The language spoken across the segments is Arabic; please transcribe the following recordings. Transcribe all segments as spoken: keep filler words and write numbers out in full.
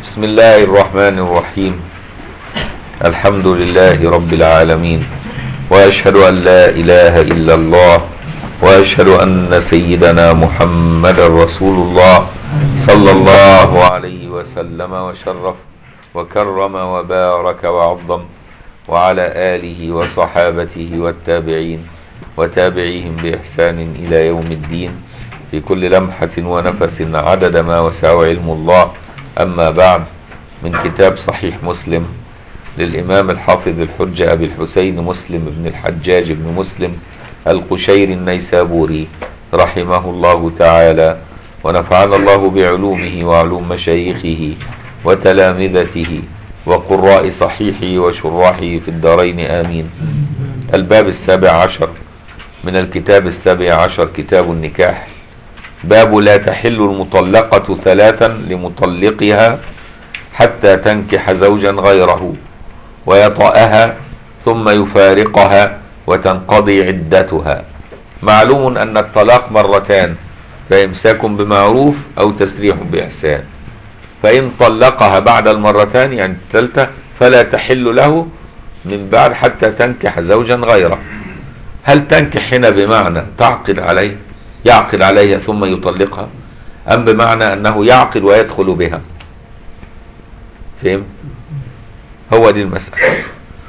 بسم الله الرحمن الرحيم. الحمد لله رب العالمين، وأشهد أن لا إله إلا الله، وأشهد أن سيدنا محمد رسول الله صلى الله عليه وسلم وشرف وكرم وبارك وعظم، وعلى آله وصحابته والتابعين وتابعيهم بإحسان إلى يوم الدين في كل لمحة ونفس عدد ما وسع علم الله. أما بعد، من كتاب صحيح مسلم للإمام الحافظ الحجة أبي الحسين مسلم بن الحجاج بن مسلم القشيري النيسابوري رحمه الله تعالى، ونفعنا الله بعلومه وعلوم مشايخه وتلامذته وقراء صحيحه وشراحه في الدارين آمين. الباب السابع عشر من الكتاب السابع عشر، كتاب النكاح. باب لا تحل المطلقة ثلاثا لمطلقها حتى تنكح زوجا غيره ويطأها ثم يفارقها وتنقضي عدتها. معلوم أن الطلاق مرتان، فإمساك بمعروف أو تسريح بإحسان. فإن طلقها بعد المرتان يعني الثالثة فلا تحل له من بعد حتى تنكح زوجا غيره. هل تنكح هنا بمعنى تعقد عليه يعقد عليها ثم يطلقها، أم بمعنى أنه يعقد ويدخل بها؟ فهم؟ هو دي المسألة.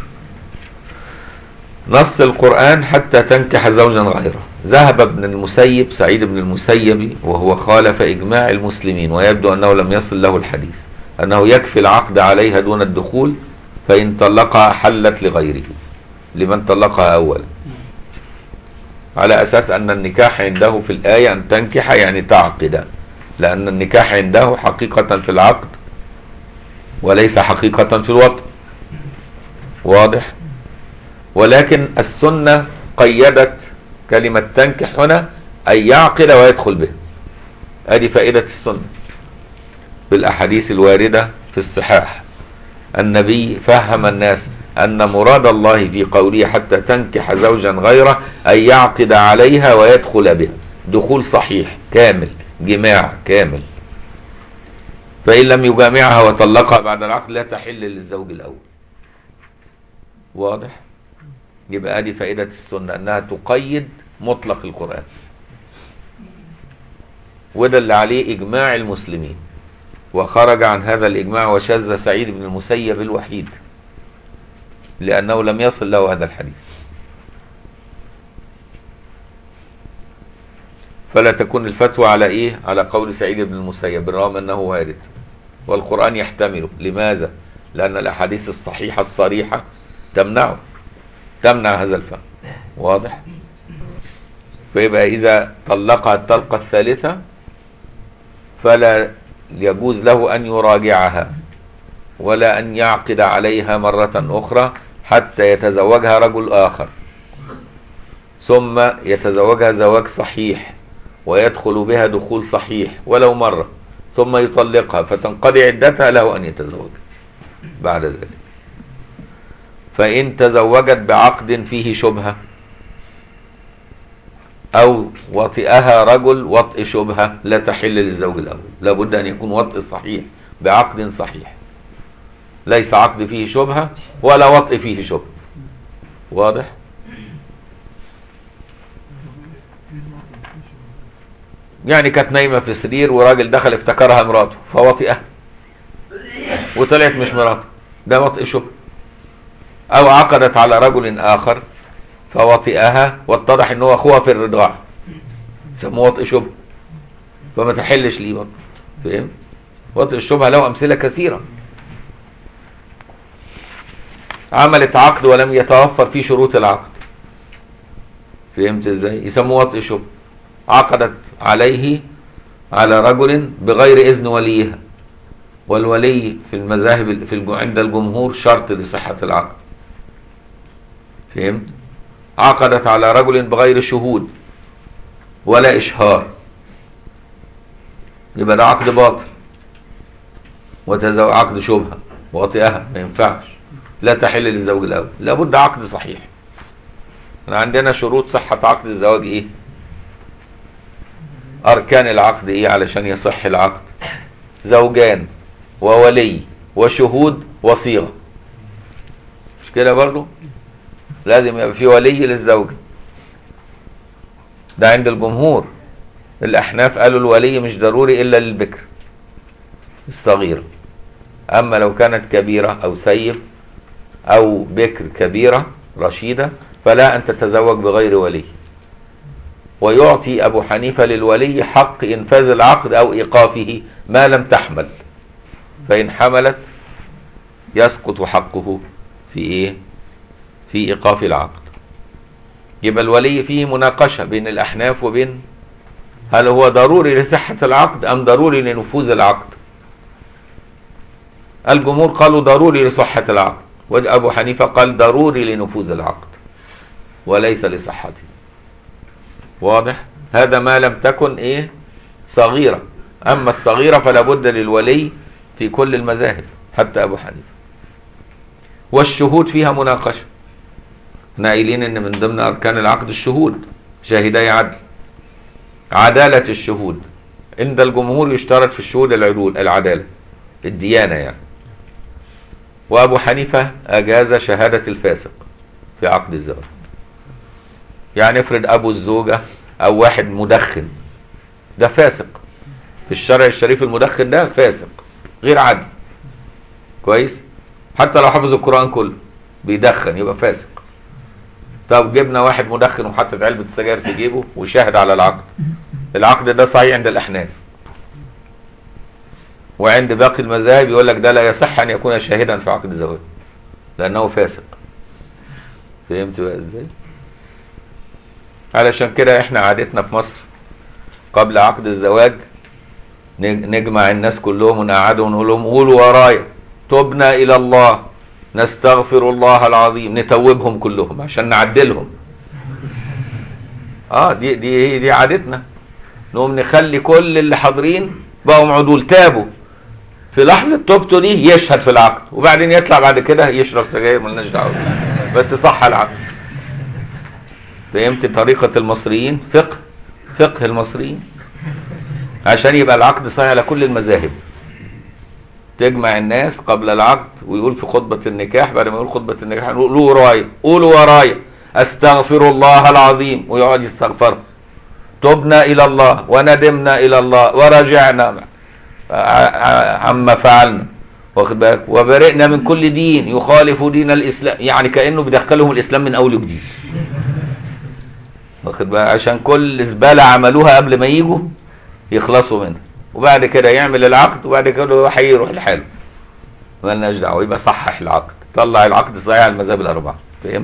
نص القرآن حتى تنكح زوجا غيره. ذهب ابن المسيب سعيد بن المسيب وهو خالف إجماع المسلمين، ويبدو أنه لم يصل له الحديث، أنه يكفي العقد عليها دون الدخول، فإن طلقها حلت لغيره لمن طلقها أولا، على أساس أن النكاح عنده في الآية أن تنكح يعني تعقد، لأن النكاح عنده حقيقة في العقد وليس حقيقة في الوطن. واضح؟ ولكن السنة قيدت كلمة تنكح هنا أن يعقد ويدخل به. هذه فائدة السنة بالأحاديث الواردة في الصحاح. النبي فهم الناس أن مراد الله في قوله حتى تنكح زوجا غيره أن يعقد عليها ويدخل بها دخول صحيح كامل، جماع كامل. فإن لم يجامعها وطلقها بعد العقد لا تحل للزوج الأول. واضح؟ يبقى هذه فائدة السنة، أنها تقيد مطلق القرآن، وده اللي عليه إجماع المسلمين. وخرج عن هذا الإجماع وشذ سعيد بن المسيب الوحيد، لأنه لم يصل له هذا الحديث. فلا تكون الفتوى على إيه؟ على قول سعيد بن المسيب بالرغم أنه وارد والقرآن يحتمله. لماذا؟ لأن الأحاديث الصحيحة الصريحة تمنعه تمنع هذا الفهم. واضح؟ فيبقى إذا طلقها الطلقة الثالثة فلا يجوز له أن يراجعها ولا أن يعقد عليها مرة أخرى حتى يتزوجها رجل آخر، ثم يتزوجها زواج صحيح ويدخل بها دخول صحيح ولو مرة، ثم يطلقها فتنقضي عدتها، له أن يتزوج بعد ذلك. فإن تزوجت بعقد فيه شبهة أو وطئها رجل وطئ شبهة لا تحل للزوج الأول. لابد أن يكون وطئ صحيح بعقد صحيح، ليس عقد فيه شبهة ولا وطئ فيه شبهة. واضح؟ يعني كانت نايمة في سرير وراجل دخل افتكرها مراته فوطئها وطلعت مش مراته، ده وطئ شبهة. أو عقدت على رجل آخر فوطئها واتضح إنه أخوها في الرضاعة، سموه وطئ شبهة، فما تحلش ليه برضه. فهم؟ وطئ الشبهة له أمثلة كثيرة. عملت عقد ولم يتوفر فيه شروط العقد، فهمت ازاي؟ يسموه وطئ شبهة. عقدت عليه على رجل بغير إذن وليها، والولي في المذاهب في عند الجمهور شرط لصحة العقد. فهمت؟ عقدت على رجل بغير شهود ولا إشهار، يبقى ده عقد باطل وتزوج عقد شبهة، وطئها ما ينفعش، لا تحل للزوج الأول. لابد عقد صحيح. عندنا شروط صحة عقد الزواج إيه؟ أركان العقد إيه علشان يصح العقد؟ زوجان وولي وشهود وصيغة. مش كده برضو؟ لازم يبقى في ولي للزوجة، ده عند الجمهور. الأحناف قالوا الولي مش ضروري إلا للبكر الصغيرة، أما لو كانت كبيرة أو سيب أو بكر كبيرة رشيدة فلا أن تتزوج بغير ولي. ويعطي أبو حنيفة للولي حق إنفاذ العقد أو إيقافه ما لم تحمل، فإن حملت يسقط حقه في إيه؟ في إيقاف العقد. يبقى الولي فيه مناقشة بين الأحناف وبين هل هو ضروري لصحة العقد أم ضروري لنفوذ العقد. الجمهور قالوا ضروري لصحة العقد، وأبو حنيفة قال ضروري لنفوذ العقد وليس لصحته. واضح؟ هذا ما لم تكن إيه؟ صغيرة. أما الصغيرة فلا بد للولي في كل المذاهب حتى أبو حنيفة. والشهود فيها مناقشة، احنا قايلين ان من ضمن اركان العقد الشهود، شاهدي عدل. عدالة الشهود عند الجمهور يشترط في الشهود العدول، العدالة، الديانة يعني. وابو حنيفة اجاز شهادة الفاسق في عقد الزواج. يعني افرض ابو الزوجة او واحد مدخن، ده فاسق في الشرع الشريف، المدخن ده فاسق غير عدل. كويس؟ حتى لو حفظ القرآن كله بيدخن يبقى فاسق. طب جبنا واحد مدخن وحطت علبة سجاير في جيبه وشاهد على العقد، العقد ده صحيح عند الأحناف، وعند باقي المذاهب يقول لك ده لا يصح أن يكون شاهدا في عقد الزواج لأنه فاسق. فهمت بقى ازاي؟ علشان كده احنا عادتنا في مصر قبل عقد الزواج نجمع الناس كلهم ونقعدهم ونقول لهم قولوا ورايا تبنا إلى الله نستغفر الله العظيم، نتوبهم كلهم عشان نعدلهم. اه دي دي دي عادتنا، نقوم نخلي كل اللي حاضرين بقوا عدول تابوا في لحظه توبته دي يشهد في العقد، وبعدين يطلع بعد كده يشرب سجاير مالناش دعوه، بس صح العقد. فهمت طريقه المصريين؟ فقه فقه المصريين عشان يبقى العقد صحيح على كل المذاهب. تجمع الناس قبل العقد ويقول في خطبة النكاح، بعد ما يقول خطبة النكاح قولوا ورايا قولوا ورايا استغفر الله العظيم، ويقعد يستغفر. تبنا إلى الله وندمنا إلى الله ورجعنا عما فعلنا، واخد بالك، وبرئنا من كل دين يخالف دين الإسلام، يعني كأنه بيدخلهم الإسلام من أول وجديد، واخد بالك، عشان كل زبالة عملوها قبل ما يجوا يخلصوا منها، وبعد كده يعمل العقد وبعد كده هيروح لحاله مالناش دعوه. يبقى صحح العقد، طلع العقد صحيح على المذاهب الاربعه. فهمت؟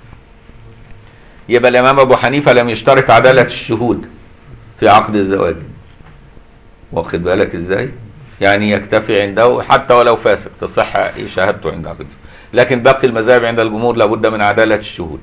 يبقى الامام ابو حنيفه لم يشترط عداله الشهود في عقد الزواج، واخد بالك ازاي؟ يعني يكتفي عنده حتى ولو فاسق تصح شهادته عند عقد. لكن باقي المذاهب عند الجمهور لابد من عداله الشهود.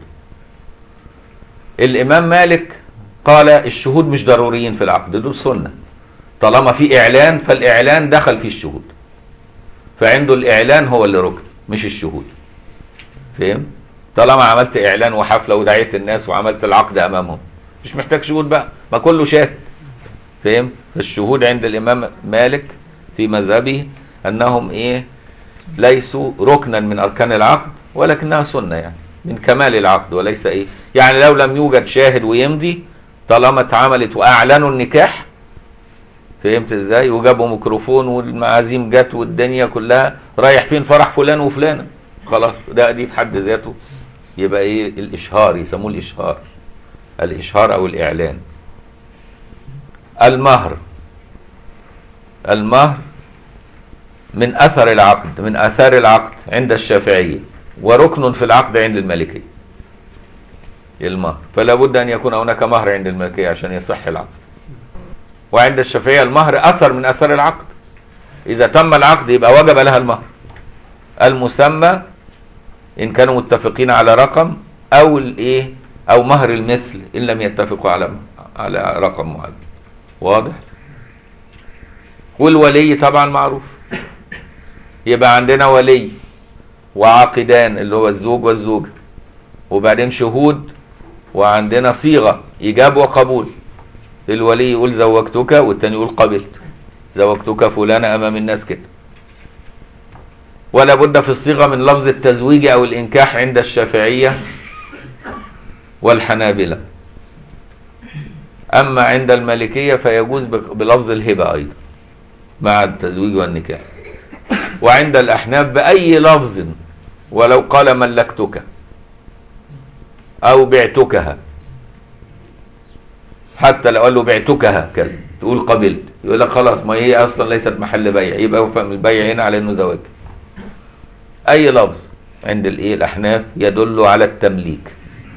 الامام مالك قال الشهود مش ضروريين في العقد، دول سنه، طالما في اعلان فالاعلان دخل في الشهود، فعنده الاعلان هو اللي ركن مش الشهود. فهم؟ طالما عملت اعلان وحفله ودعيت الناس وعملت العقد امامهم مش محتاج شهود بقى، ما كله شاهد. فهم؟ الشهود عند الامام مالك في مذهبه انهم ايه؟ ليسوا ركنا من اركان العقد ولكنها سنه، يعني من كمال العقد وليس ايه؟ يعني لو لم يوجد شاهد ويمضي طالما اتعملت واعلنوا النكاح، فهمت ازاي؟ وجابوا ميكروفون والمعازيم جت والدنيا كلها رايح فين فرح فلان وفلانه، خلاص ده دي في حد ذاته يبقى ايه؟ الاشهار، يسموه الاشهار، الاشهار او الاعلان. المهر، المهر من اثر العقد، من اثار العقد عند الشافعيه وركن في العقد عند المالكيه. المهر فلا بد ان يكون هناك مهر عند المالكيه عشان يصح العقد. وعند الشافعيه المهر اثر من اثار العقد، اذا تم العقد يبقى وجب لها المهر المسمى ان كانوا متفقين على رقم، او الايه؟ او مهر المثل ان لم يتفقوا على على رقم معين. واضح؟ والولي طبعا معروف، يبقى عندنا ولي وعاقدان اللي هو الزوج والزوجه، وبعدين شهود، وعندنا صيغه ايجاب وقبول. الولي يقول زوجتك والتاني يقول قبلت، زوجتك فلانة امام الناس كده. ولا بد في الصيغة من لفظ التزويج أو الإنكاح عند الشافعية والحنابلة. أما عند المالكية فيجوز بلفظ الهبة أيضا مع التزويج والنكاح. وعند الأحناف بأي لفظ ولو قال ملكتك أو بعتكها، حتى لو قال له بعتكها كذا تقول قبلت، يقول لك خلاص ما هي أصلا ليست محل بيع، يبقى يفهم البيع هنا على إنه زواج. أي لفظ عند الإيه الأحناف يدل على التمليك،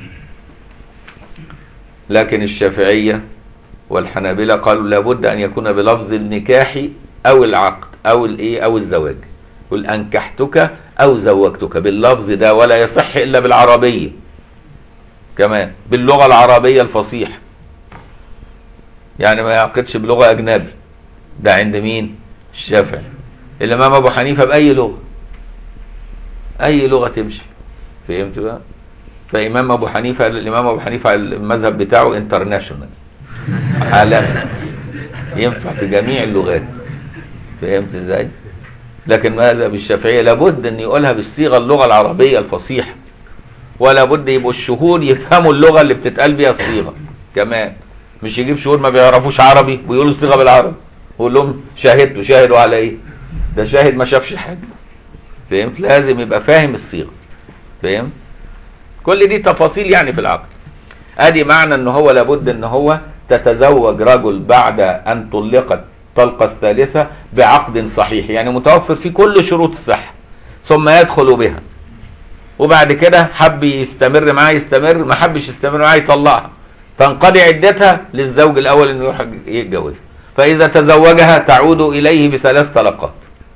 لكن الشافعية والحنابلة قالوا لابد أن يكون بلفظ النكاح أو العقد أو الإيه أو الزواج. قل أنكحتك أو زوجتك باللفظ ده، ولا يصح إلا بالعربية كمان، باللغة العربية الفصيحة، يعني ما يعقدش بلغة أجنبي. ده عند مين؟ الشافعي. الإمام أبو حنيفة بأي لغة، أي لغة تمشي. فهمت بقى؟ فإمام أبو حنيفة الإمام أبو حنيفة المذهب بتاعه انترناشونال، عالمي، ينفع في جميع اللغات. فهمت ازاي؟ لكن مذهب الشافعية لابد ان يقولها بالصيغة اللغة العربية الفصيحة، ولا بد يبقوا الشهود يفهموا اللغة اللي بتتقال بيها الصيغة كمان، مش يجيب شهود ما بيعرفوش عربي ويقولوا الصيغة بالعربي ويقول لهم شاهدتوا. شاهدوا على ايه؟ ده شاهد ما شافش حاجة. فهمت؟ لازم يبقى فاهم الصيغة. فهمت؟ كل دي تفاصيل يعني في العقد. ادي معنى ان هو لابد ان هو تتزوج رجل بعد ان طلقت طلقة الثالثة بعقد صحيح، يعني متوفر فيه كل شروط الصحة، ثم يدخل بها، وبعد كده حب يستمر معاه يستمر، ما حبش يستمر معاه يطلقها، تنقضي عدتها للزوج الاول انه يروح يتجوزها، فاذا تزوجها تعود اليه بثلاث طلقات،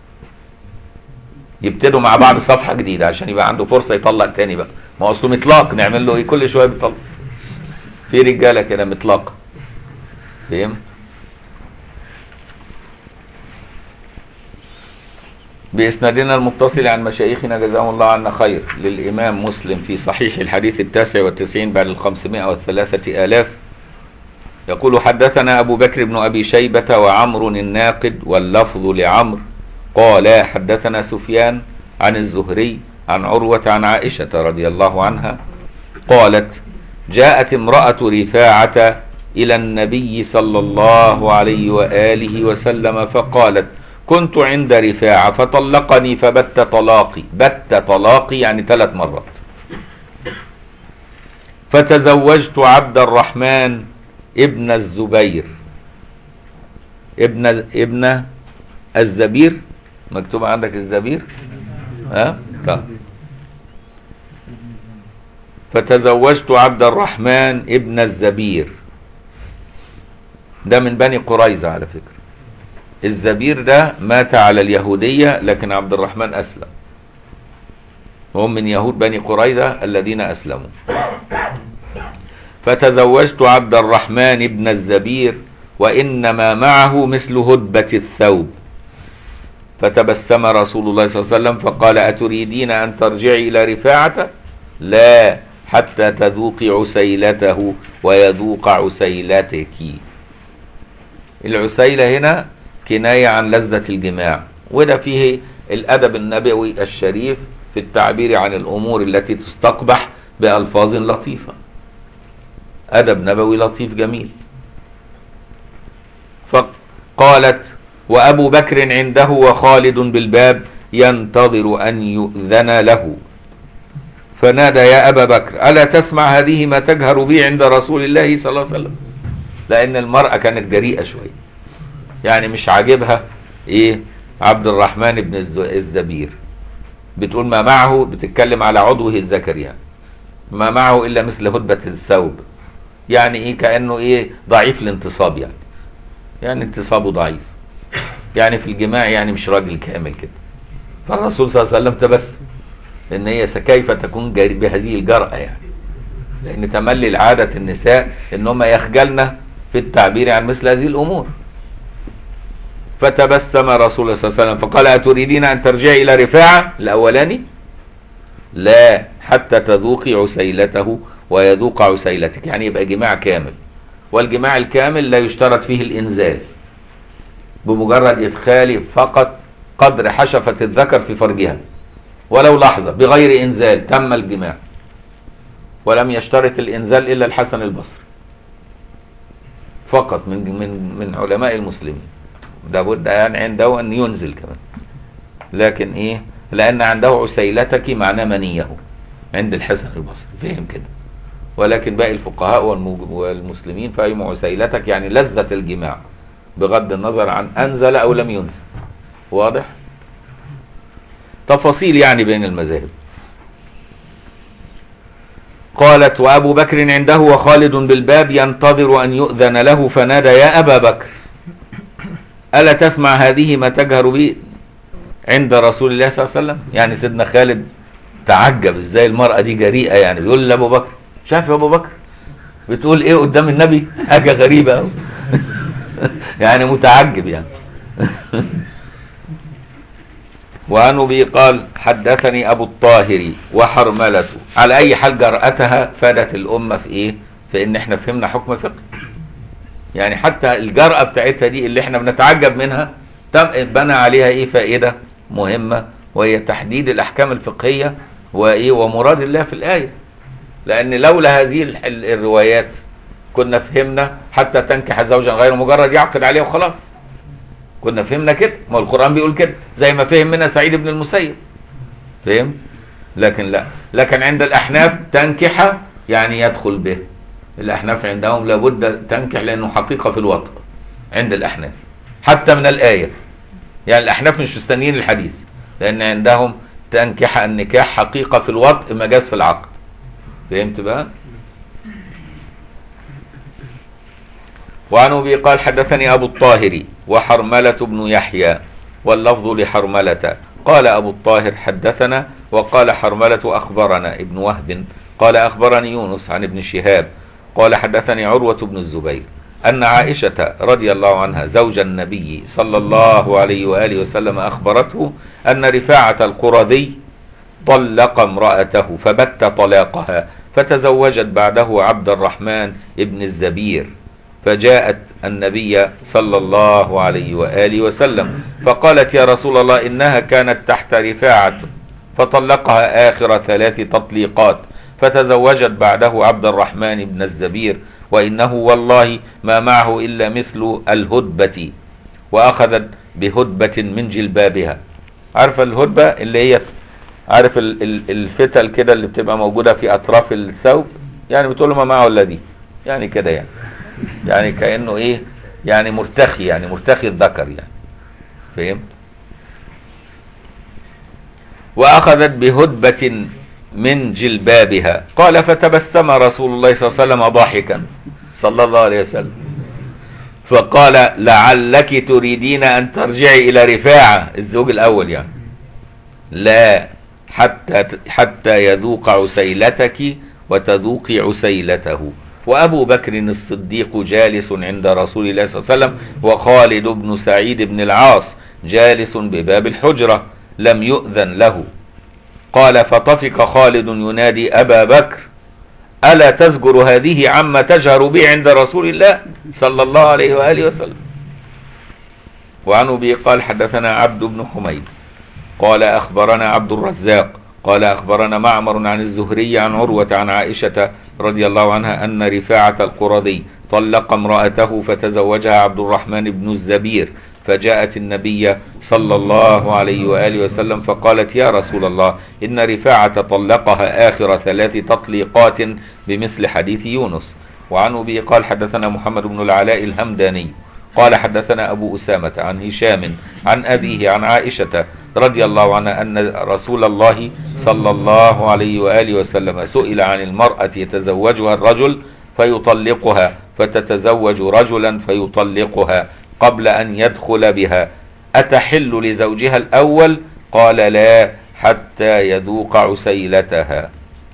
يبتدوا مع بعض صفحة جديدة عشان يبقى عنده فرصة يطلق تاني بقى. ما هو اصله مطلاق، نعمل له ايه؟ كل شوية بيطلق. في رجالة كده مطلقة. فهم؟ بإسنادنا المتصل عن مشايخنا جزاهم الله عنا خير للإمام مسلم في صحيح الحديث التاسع والتسعين بعد الخمسمائة والثلاثة آلاف، يقول حدثنا أبو بكر بن أبي شيبة وعمر الناقد واللفظ لعمر قال حدثنا سفيان عن الزهري عن عروة عن عائشة رضي الله عنها قالت جاءت امرأة رفاعة إلى النبي صلى الله عليه وآله وسلم فقالت كنت عند رفاعة فطلقني فبت طلاقي. بت طلاقي يعني ثلاث مرات. فتزوجت عبد الرحمن ابن الزبير ابن ابن الزبير، مكتوب عندك الزبير؟ ها؟ طيب. فتزوجت عبد الرحمن ابن الزبير، ده من بني قريظة على فكرة. الزبير ده مات على اليهودية، لكن عبد الرحمن أسلم، هم من يهود بني قريظة الذين أسلموا. فتزوجت عبد الرحمن ابن الزبير وإنما معه مثل هدبة الثوب. فتبسم رسول الله صلى الله عليه وسلم فقال أتريدين أن ترجعي إلى رفاعة؟ لا، حتى تذوقي عسيلته ويذوق عسيلتك. العسيلة هنا كناية عن لذة الجماع، وده فيه الأدب النبوي الشريف في التعبير عن الأمور التي تستقبح بألفاظ لطيفة. أدب نبوي لطيف جميل. فقالت وأبو بكر عنده وخالد بالباب ينتظر أن يؤذن له، فنادى يا أبا بكر ألا تسمع هذه ما تجهر به عند رسول الله صلى الله عليه وسلم؟ لأن المرأة كانت جريئة شوية، يعني مش عاجبها إيه عبد الرحمن بن الزبير، بتقول ما معه، بتتكلم على عضوه الذكري يعني، ما معه إلا مثل هدبة الثوب، يعني إيه كأنه إيه ضعيف الانتصاب، يعني يعني انتصابه ضعيف، يعني في الجماع يعني مش راجل كامل كده. فالرسول صلى الله عليه وسلم تبسم ان هي كيف تكون بهذه الجرأة، يعني لان تملي العادة النساء ان هم يخجلن في التعبير عن مثل هذه الامور. فتبسم رسول الله صلى الله عليه وسلم فقال أتريدين ان ترجعي الى رفاعة الاولاني؟ لا، حتى تذوقي عسيلته ويذوق عسيلتك، يعني يبقى جماع كامل. والجماع الكامل لا يشترط فيه الانزال، بمجرد ادخالي فقط قدر حشفة الذكر في فرجها ولو لحظة بغير إنزال تم الجماع، ولم يشترط الإنزال إلا الحسن البصري فقط من من من علماء المسلمين. ده بد يعني عنده أن ينزل كمان، لكن إيه؟ لأن عنده عسيلتك معناه منيه عند الحسن البصري، فهم كده. ولكن باقي الفقهاء والمسلمين فهموا عسيلتك يعني لذة الجماع بغض النظر عن أنزل أو لم ينزل. واضح؟ تفاصيل يعني بين المذاهب. قالت: وأبو بكر عنده وخالد بالباب ينتظر أن يؤذن له فنادى: يا أبا بكر ألا تسمع هذه ما تجهر به عند رسول الله صلى الله عليه وسلم؟ يعني سيدنا خالد تعجب ازاي المرأة دي جريئة، يعني بيقول لأبو بكر: شاف يا أبو بكر بتقول ايه قدام النبي؟ حاجة غريبة أوي. يعني متعجب يعني. وعن أبي قال: حدثني أبو الطاهر وحرملة. على أي حال جرأتها فادت الأمة في إيه؟ في إن إحنا فهمنا حكم فقه. يعني حتى الجرأة بتاعتها دي اللي إحنا بنتعجب منها تم بنى عليها إيه فائدة مهمة، وهي تحديد الأحكام الفقهية وإيه ومراد الله في الآية. لأن لولا هذه الروايات كنا فهمنا حتى تنكح زوجا غير مجرد يعقد عليه وخلاص. كنا فهمنا كده، ما القرآن بيقول كده، زي ما فهم منها سعيد بن المسيب. فهم؟ لكن لا، لكن عند الأحناف تنكح يعني يدخل به. الأحناف عندهم لابد تنكح لأنه حقيقة في الوطء عند الأحناف حتى من الآية. يعني الأحناف مش مستنيين الحديث، لأن عندهم تنكح النكاح حقيقة في الوطء مجاز في العقد. فهمت بقى؟ وعن أبي قال: حدثني أبو الطاهر وحرملة بن يحيى، واللفظ لحرملة. قال أبو الطاهر: حدثنا، وقال حرملة: أخبرنا ابن وهب قال أخبرني يونس عن ابن شهاب قال حدثني عروة بن الزبير أن عائشة رضي الله عنها زوج النبي صلى الله عليه وآله وسلم أخبرته أن رفاعة القرظي طلق امرأته فبت طلاقها، فتزوجت بعده عبد الرحمن ابن الزبير، فجاءت النبي صلى الله عليه وآله وسلم فقالت: يا رسول الله إنها كانت تحت رفاعة فطلقها آخر ثلاث تطليقات، فتزوجت بعده عبد الرحمن بن الزبير، وإنه والله ما معه إلا مثل الهدبة، وأخذت بهدبة من جلبابها. عارف الهدبة اللي هي عارف الفتل كده اللي بتبقى موجودة في أطراف الثوب، يعني بتقول له ما معه إلا دي، يعني كده يعني يعني كأنه إيه يعني مرتخي، يعني مرتخي الذكر يعني. فهمت؟ وأخذت بهدبة من جلبابها. قال: فتبسم رسول الله صلى الله عليه وسلم ضاحكا صلى الله عليه وسلم فقال: لعلك تريدين أن ترجعي إلى رفاعة الزوج الأول، يعني لا حتى حتى يذوق عسيلتك وتذوقي عسيلته. وأبو بكر الصديق جالس عند رسول الله صلى الله عليه وسلم، وخالد بن سعيد بن العاص جالس بباب الحجرة لم يؤذن له. قال: فطفق خالد ينادي: أبا بكر ألا تذكر هذه عما تجهر به عند رسول الله صلى الله عليه وآله وسلم. وعن أبي قال: حدثنا عبد بن حميد قال أخبرنا عبد الرزاق قال أخبرنا معمر عن الزهري عن عروة عن عائشة رضي الله عنها أن رفاعة القرظي طلق امرأته فتزوجها عبد الرحمن بن الزبير، فجاءت النبي صلى الله عليه وآله وسلم فقالت: يا رسول الله إن رفاعة طلقها آخر ثلاث تطليقات بمثل حديث يونس. وعن أبي قال: حدثنا محمد بن العلاء الهمداني قال حدثنا أبو أسامة عن هشام عن أبيه عن عائشة رضي الله عنها أن رسول الله صلى الله عليه وآله وسلم سئل عن المرأة يتزوجها الرجل فيطلقها فتتزوج رجلا فيطلقها قبل أن يدخل بها، أتحل لزوجها الأول؟ قال: لا حتى يذوق عسيلتها.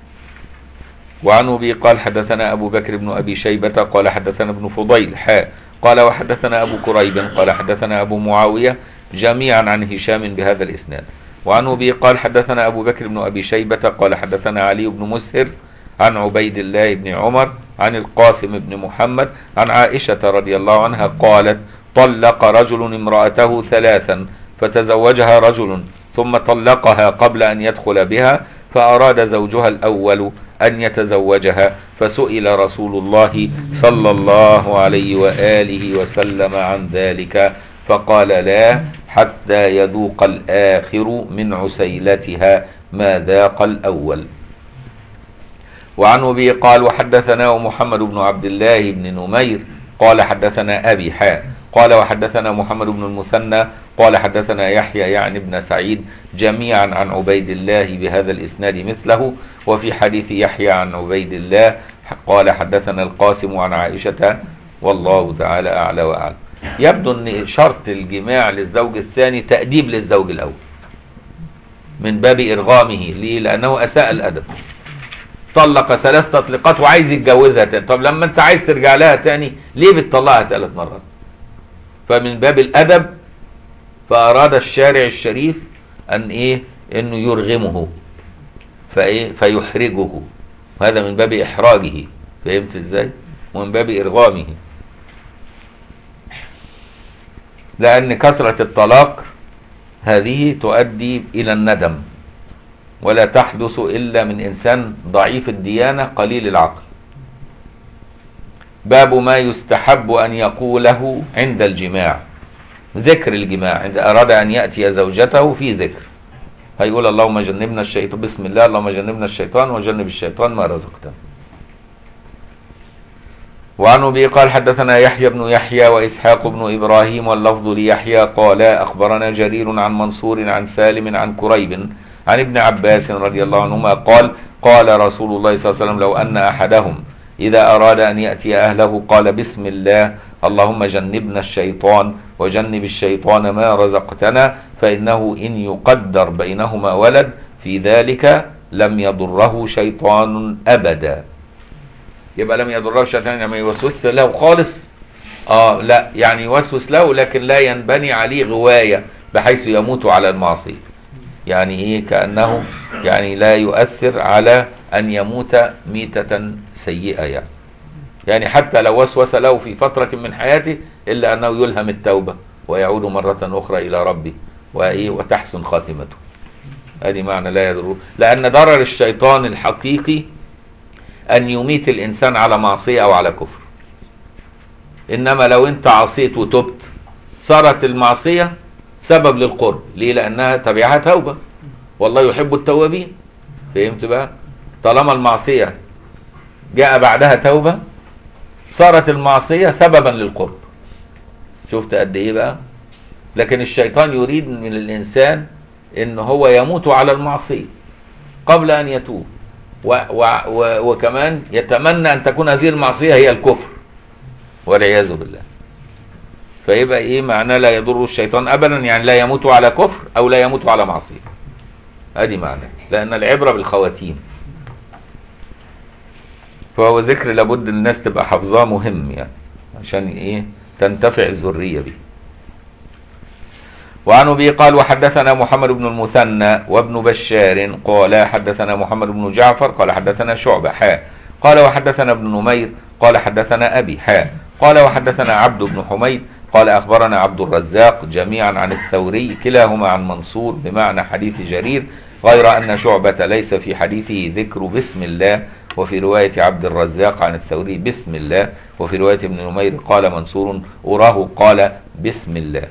وعن أبي قال: حدثنا أبو بكر بن أبي شيبة قال حدثنا ابن فضيل حاء قال وحدثنا أبو كريب قال حدثنا أبو معاوية جميعا عن هشام بهذا الإسناد. وعن أبي قال: حدثنا أبو بكر بن أبي شيبة قال حدثنا علي بن مسهر عن عبيد الله بن عمر عن القاسم بن محمد عن عائشة رضي الله عنها قالت: طلق رجل امرأته ثلاثا فتزوجها رجل ثم طلقها قبل أن يدخل بها، فأراد زوجها الأول أن يتزوجها، فسئل رسول الله صلى الله عليه وآله وسلم عن ذلك فقال لا، حتى يذوق الآخر من عسيلتها ما ذاق الأول. وعن أبي قال وحدثنا محمد بن عبد الله بن نمير قال حدثنا أبي حاء قال وحدثنا محمد بن المثنى قال حدثنا يحيى يعني بن سعيد جميعا عن عبيد الله بهذا الإسناد مثله. وفي حديث يحيى عن عبيد الله قال حدثنا القاسم عن عائشة والله تعالى أعلى وأعلم. يبدو أن شرط الجماع للزوج الثاني تأديب للزوج الأول من باب إرغامه، ليه؟ لأنه أساء الأدب، طلق ثلاث تطليقات وعايز يتجوزها تاني. طب لما انت عايز ترجع لها تاني ليه بتطلقها ثلاث مرات؟ فمن باب الأدب فأراد الشارع الشريف أن إيه؟ إنه يرغمه فإيه؟ فيحرجه، هذا من باب إحراجه، فهمت إزاي؟ ومن باب إرغامه، لأن كثرة الطلاق هذه تؤدي إلى الندم، ولا تحدث إلا من إنسان ضعيف الديانة قليل العقل. باب ما يستحب أن يقوله عند الجماع، ذكر الجماع عند أراد أن يأتي زوجته في ذكر، هيقول اللهم جنبنا الشيطان، بسم الله اللهم جنبنا الشيطان وجنب الشيطان ما رزقتنا. وعن أبي قال حدثنا يحيى بن يحيى وإسحاق بن إبراهيم واللفظ ليحيى قال أخبرنا جرير عن منصور عن سالم عن كريب عن ابن عباس رضي الله عنهما قال قال رسول الله صلى الله عليه وسلم لو أن أحدهم إذا أراد أن يأتي أهله قال بسم الله اللهم جنبنا الشيطان وجنب الشيطان ما رزقتنا، فإنه إن يقدر بينهما ولد في ذلك لم يضره شيطان أبدا. يبقى لم يضره شيطان يعني ما يوسوس له خالص، آه لا يعني يوسوس له لكن لا ينبني عليه غواية بحيث يموت على المعصية، يعني إيه؟ كأنه يعني لا يؤثر على أن يموت ميتة سيئة، يعني يعني حتى لو وسوس له في فترة من حياته إلا أنه يلهم التوبة ويعود مرة أخرى إلى ربه وإيه وتحسن خاتمته. هذه معنى لا يضره، لأن ضرر الشيطان الحقيقي أن يميت الإنسان على معصية أو على كفر، إنما لو أنت عصيت وتبت صارت المعصية سبب للقرب، ليه؟ لأنها تبعها توبة والله يحب التوابين، فهمت بقى؟ طالما المعصية جاء بعدها توبة صارت المعصية سببا للقرب. شفت قد ايه بقى؟ لكن الشيطان يريد من الإنسان ان هو يموت على المعصية قبل ان يتوب، و و و وكمان يتمنى ان تكون هذه المعصية هي الكفر والعياذ بالله. فيبقى ايه معناه لا يضر الشيطان ابدا؟ يعني لا يموت على كفر او لا يموت على معصية، ادي معناه، لان العبرة بالخواتيم. فهو ذكر لابد الناس تبقى حافظاه مهم، يعني عشان ايه تنتفع الذرية به. وعن أبي قال وحدثنا محمد بن المثنى وابن بشار قال حدثنا محمد بن جعفر قال حدثنا شعبة حاء قال وحدثنا ابن نمير قال حدثنا أبي حاء قال وحدثنا عبد بن حميد قال أخبرنا عبد الرزاق جميعا عن الثوري كلاهما عن منصور بمعنى حديث جرير، غير أن شعبة ليس في حديثه ذكر بسم الله، وفي رواية عبد الرزاق عن الثوري بسم الله، وفي رواية ابن نمير قال منصور أراه قال بسم الله.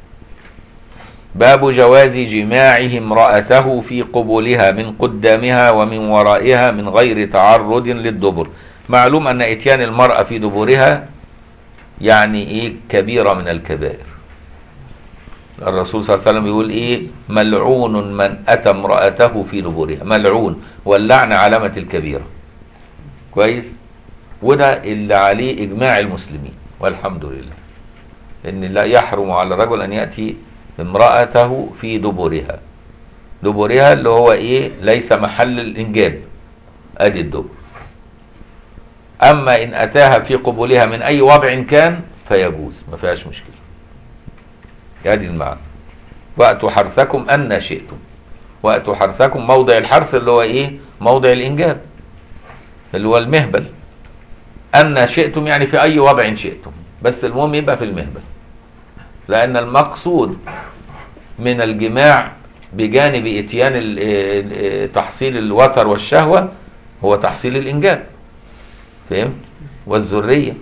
باب جواز جماعه امرأته في قبولها من قدامها ومن ورائها من غير تعرض للدبر. معلوم أن إتيان المرأة في دبرها يعني إيه كبيرة من الكبائر. الرسول صلى الله عليه وسلم يقول إيه ملعون من أتى امرأته في دبرها، ملعون، واللعن علامة الكبيرة. كويس؟ وده اللي عليه إجماع المسلمين والحمد لله، إن لا يحرم على الرجل أن يأتي امرأته في دبرها. دبرها اللي هو إيه ليس محل الإنجاب، أدي الدبر. أما إن أتاها في قبولها من أي وضع كان فيجوز، ما فيهاش مشكلة. هذه المعنى. وأتوا حرثكم أن شئتم. وأتوا حرثكم موضع الحرث اللي هو إيه موضع الإنجاب اللي هو المهبل. أن شئتم يعني في أي وضع شئتم، بس المهم يبقى في المهبل، لأن المقصود من الجماع بجانب اتيان تحصيل الوتر والشهوة هو تحصيل الإنجاب، فهمت؟ والذرية.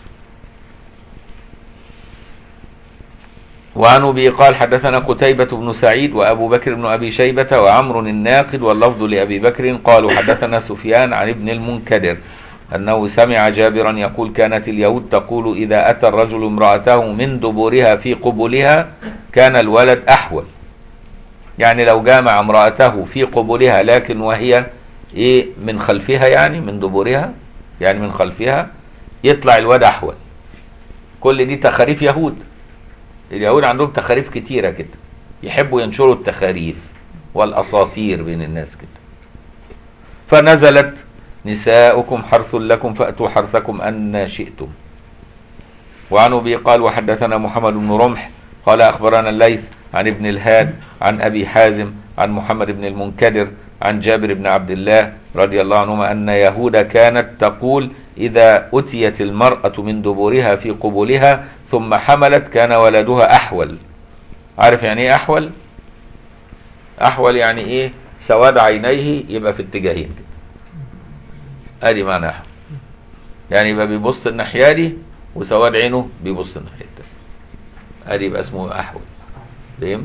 وعن أبي قال حدثنا قتيبة بن سعيد وأبو بكر بن أبي شيبة وعمر الناقد واللفظ لأبي بكر قالوا حدثنا سفيان عن ابن المنكدر أنه سمع جابرا يقول كانت اليهود تقول إذا أتى الرجل امرأته من دبورها في قبولها كان الولد أحول. يعني لو جامع امرأته في قبولها لكن وهي إيه من خلفها، يعني من دبورها يعني من خلفها، يطلع الولد أحول. كل دي تخاريف يهود. اليهود عندهم تخاريف كتيرة كده، يحبوا ينشروا التخاريف والأساطير بين الناس كده. فنزلت نساؤكم حرث لكم فأتوا حرثكم أن شئتم. وعن أبي قال وحدثنا محمد بن رمح قال أخبرنا الليث عن ابن الهاد عن أبي حازم عن محمد بن المنكدر عن جابر بن عبد الله رضي الله عنهما أن يهود كانت تقول إذا أتيت المرأة من دبورها في قبولها ثم حملت كان ولدها أحول. عارف يعني إيه أحول؟ أحول يعني إيه؟ سواد عينيه يبقى في اتجاهين كده. ادي معنى أحول، يعني يبقى بيبص الناحية دي وسواد عينه بيبص الناحية التانية، ادي يبقى اسمه أحول. فاهم؟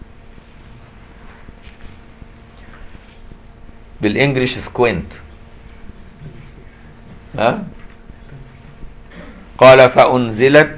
بالانجليش سكوينت. ها؟ قال فأنزلت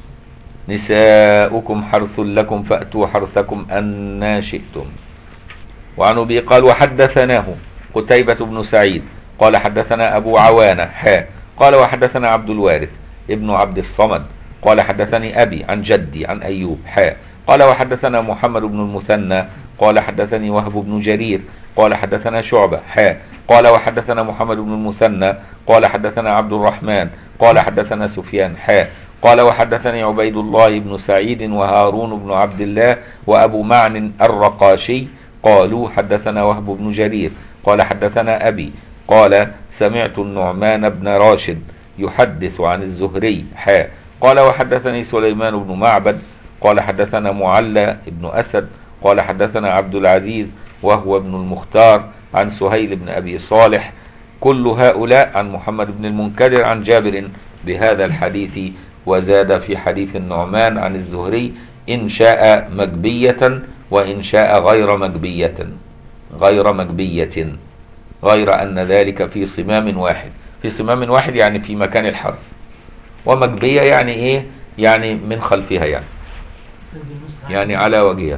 نساؤكم حرث لكم فأتوا حرثكم أنا شئتم. وعن أبي قال وحدثناه قتيبة بن سعيد قال حدثنا أبو عوانة حا قال وحدثنا عبد الوارث ابن عبد الصمد قال حدثني أبي عن جدي عن أيوب حا قال وحدثنا محمد بن المثنى قال حدثني وهب بن جرير قال حدثنا شعبة حا قال وحدثنا محمد بن المثنى قال حدثنا عبد الرحمن قال حدثنا سفيان حا قال وحدثني عبيد الله بن سعيد وهارون بن عبد الله وأبو معن الرقاشي قالوا حدثنا وهب بن جرير قال حدثنا أبي قال سمعت النعمان بن راشد يحدث عن الزهري حا قال وحدثني سليمان بن معبد قال حدثنا معلى بن أسد قال حدثنا عبد العزيز وهو ابن المختار عن سهيل بن أبي صالح كل هؤلاء عن محمد بن المنكدر عن جابر بهذا الحديث، وزاد في حديث النعمان عن الزهري إن شاء مجبية وإن شاء غير مجبية غير مجبية غير أن ذلك في صمام واحد. في صمام واحد يعني في مكان الحرث، ومجبية يعني إيه؟ يعني من خلفها، يعني يعني على وجهها.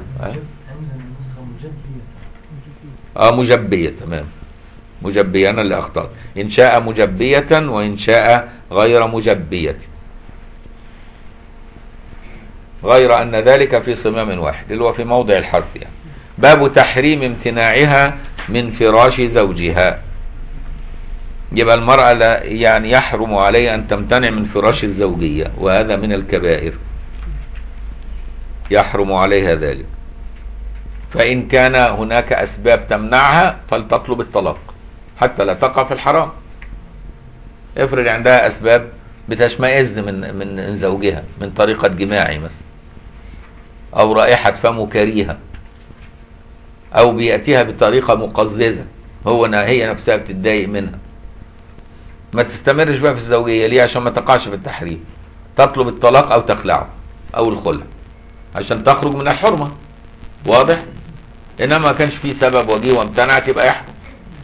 اه مجبية، تمام، مجبية، أنا اللي أخطأت. إن شاء مجبية وإن شاء غير مجبية، غير أن ذلك في صمام واحد اللي هو في موضع الحرث. يعني باب تحريم امتناعها من فراش زوجها. يبقى المرأة لا يعني يحرم عليها أن تمتنع من فراش الزوجية، وهذا من الكبائر، يحرم عليها ذلك. فإن كان هناك أسباب تمنعها فلتطلب الطلاق حتى لا تقع في الحرام. افرض عندها أسباب بتشمئز من من زوجها من طريقة جماعي مثلا، أو رائحة فمه كريهة، أو بيأتيها بطريقة مقززة هو هي نفسها بتتضايق منها، ما تستمرش بقى في الزوجية. ليه؟ عشان ما تقعش في التحريم. تطلب الطلاق أو تخلعه أو الخلع عشان تخرج من الحرمة. واضح؟ إنما ما كانش فيه سبب وجيه وامتنعت يبقى يحرم.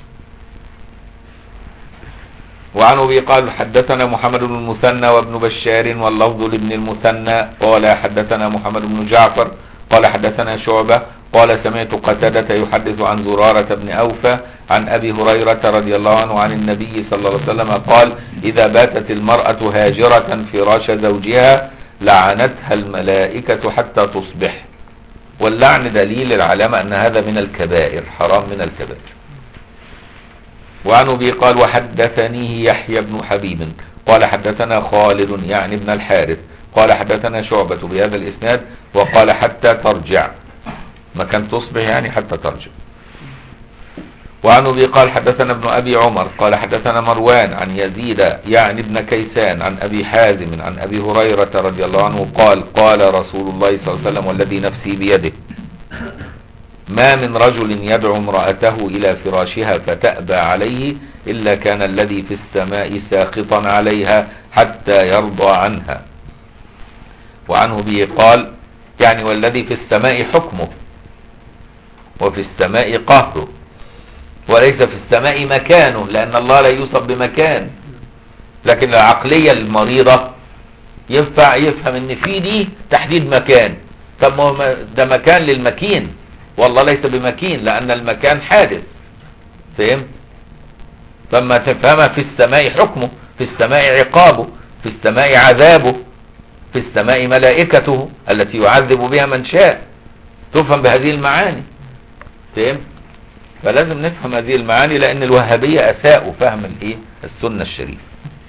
وعن أبي قال حدثنا محمد بن المثنى وابن بشار واللفظ لابن المثنى قال حدثنا محمد بن جعفر قال حدثنا شعبة قال سمعت قتادة يحدث عن زرارة بن أوفى عن أبي هريرة رضي الله عنه عن النبي صلى الله عليه وسلم قال إذا باتت المرأة هاجرة فراش زوجها لعنتها الملائكة حتى تصبح. واللعن دليل العلامة أن هذا من الكبائر، حرام من الكبائر. وعن أبي قال وحدثنيه يحيى بن حبيب قال حدثنا خالد يعني ابن الحارث قال حدثنا شعبة بهذا الإسناد وقال حتى ترجع، ما كان تصبح يعني حتى ترجع. وعن أبي قال حدثنا ابن أبي عمر قال حدثنا مروان عن يزيد يعني ابن كيسان عن أبي حازم عن أبي هريرة رضي الله عنه قال قال رسول الله صلى الله عليه وسلم والذي نفسي بيده ما من رجل يدعو امرأته إلى فراشها فتأبى عليه إلا كان الذي في السماء ساخطا عليها حتى يرضى عنها. وعنه به قال يعني والذي في السماء حكمه وفي السماء قهره، وليس في السماء مكانه، لأن الله لا يوصف بمكان. لكن العقلية المريضة ينفع يفهم ان في دي تحديد مكان. طب ما ده مكان للمكين، والله ليس بمكين لأن المكان حادث. فهمت؟ فما تفهمها في السماء حكمه، في السماء عقابه، في السماء عذابه، في السماء ملائكته التي يعذب بها من شاء. تفهم بهذه المعاني. فهمت؟ فلازم نفهم هذه المعاني، لأن الوهابية أساءوا فهم الايه؟ السنة الشريفة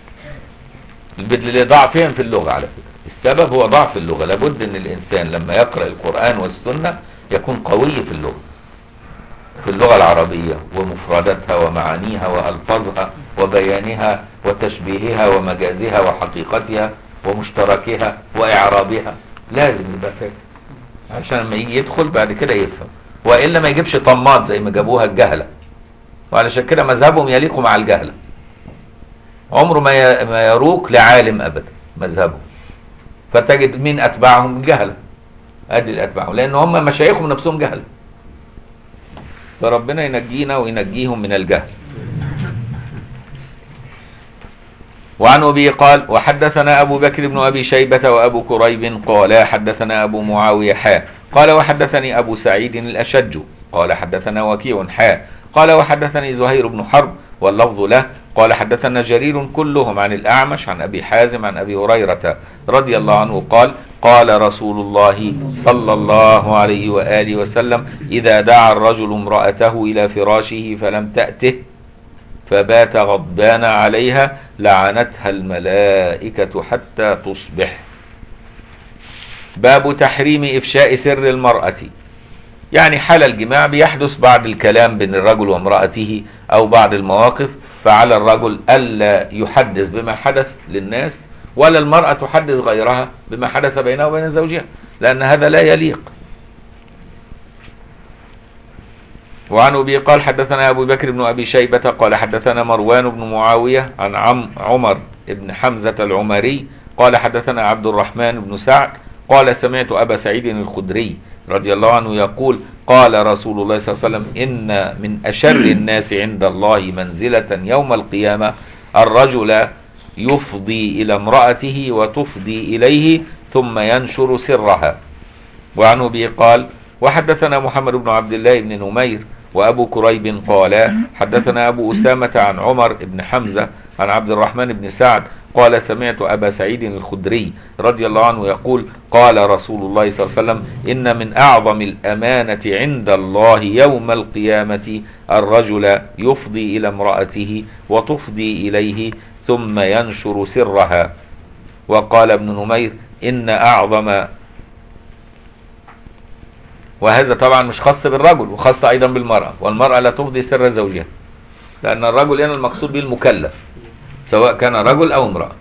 لضعفهم في اللغة. على فكرة السبب هو ضعف اللغة. لابد ان الانسان لما يقرأ القرآن والسنة يكون قوي في اللغة، في اللغة العربية ومفرداتها ومعانيها وألفاظها وبيانها وتشبيهها ومجازها وحقيقتها ومشتركها وإعرابها. لازم يبقى فاهم عشان لما يجي يدخل بعد كده يفهم، وإلا ما يجيبش طماط زي ما جابوها الجهلة. وعلشان كده مذهبهم يليق مع الجهلة. عمره ما ما يروق لعالم أبدا مذهبه، فتجد مين أتباعهم الجهلة. أدي الأتباع، لأن هم مشايخهم نفسهم جهل. فربنا ينجينا وينجيهم من الجهل. وعن أبي قال وحدثنا أبو بكر بن أبي شيبة وأبو كريب قال حدثنا أبو معاوية حا قال وحدثني أبو سعيد الأشج قال حدثنا وكيع حا قال وحدثني زهير بن حرب واللفظ له قال حدثنا جرير كلهم عن الأعمش عن أبي حازم عن أبي هريرة رضي الله عنه قال قال رسول الله صلى الله عليه وآله وسلم إذا دعا الرجل امرأته إلى فراشه فلم تأته فبات غضبان عليها لعنتها الملائكة حتى تصبح. باب تحريم إفشاء سر المرأة، يعني حال الجماع بيحدث بعد الكلام بين الرجل وامرأته أو بعض المواقف، فعلى الرجل ألا يحدث بما حدث للناس، ولا المرأة تحدث غيرها بما حدث بينها وبين زوجها، لأن هذا لا يليق. وعن أبي قال حدثنا أبو بكر بن أبي شيبة قال حدثنا مروان بن معاوية عن عم عمر بن حمزة العمري قال حدثنا عبد الرحمن بن سعد قال سمعت أبا سعيد الخدري رضي الله عنه يقول قال رسول الله صلى الله عليه وسلم إن من أشر الناس عند الله منزلة يوم القيامة الرجل يفضي إلى امرأته وتفضي إليه ثم ينشر سرها. وعنه به قال وحدثنا محمد بن عبد الله بن نمير وأبو كريب قال حدثنا أبو أسامة عن عمر بن حمزة عن عبد الرحمن بن سعد قال سمعت أبا سعيد الخدري رضي الله عنه يقول قال رسول الله صلى الله عليه وسلم إن من أعظم الأمانة عند الله يوم القيامة الرجل يفضي إلى امرأته وتفضي إليه ثم ينشر سرها. وقال ابن نمير إن أعظم، وهذا طبعا مش خاص بالرجل وخاص أيضا بالمرأة، والمرأة لا تفضي سر زوجها، لأن الرجل هنا المقصود به المكلف سواء كان رجل أو امرأة.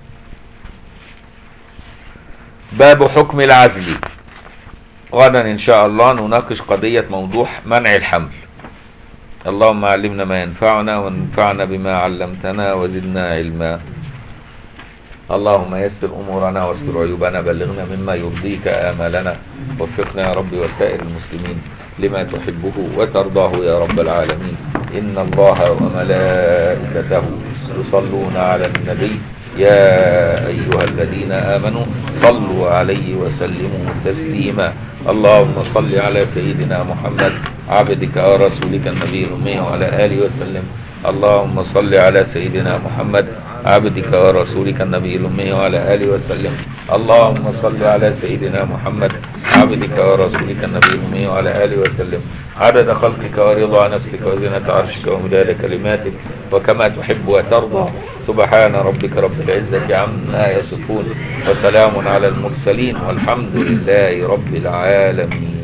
باب حكم العزل. غدا إن شاء الله نناقش قضية موضوع منع الحمل. اللهم علمنا ما ينفعنا وانفعنا بما علمتنا وزدنا علما. اللهم يسر أمورنا واستر عيوبنا، بلغنا مما يرضيك آمالنا، وفقنا يا رب وسائر المسلمين لما تحبه وترضاه يا رب العالمين. إن الله وملائكته يصلون على النبي يا أيها الذين آمنوا صلوا عليه وسلموا تسليما. اللهم صل على سيدنا محمد عبدك ورسولك النبي الأمي وعلى آله وسلم. اللهم صل على سيدنا محمد عبدك ورسولك النبي الأمي وعلى آله وسلم. اللهم صل على سيدنا محمد عبدك ورسولك النبي الأمي وعلى آله وسلم عدد خلقك ورضا نفسك وزنة عرشك ومداد كلماتك وكما تحب وترضى. سبحان ربك رب العزة عما يصفون وسلام على المرسلين والحمد لله رب العالمين.